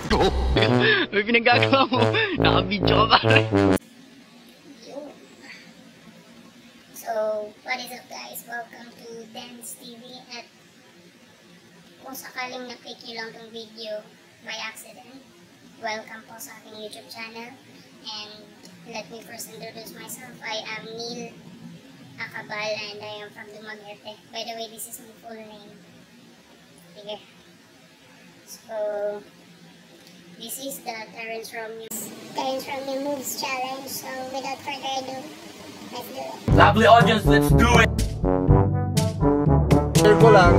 May pinagagawa mo. Naka-video ka pare. So, what is up guys? Welcome to Dance TV at kung sakaling nakikilang tong video by accident, welcome po sa aking YouTube channel. And let me first introduce myself. I am Neil Akabal and I am from Dumaguete. By the way, this is my full name. Here. So, this is the Terrence Romeo moves challenge. So, without further ado, let's do it. Lovely audience, let's do it! Share ko lang.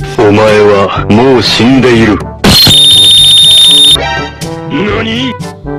Omae wa mou shinde iru. Nani?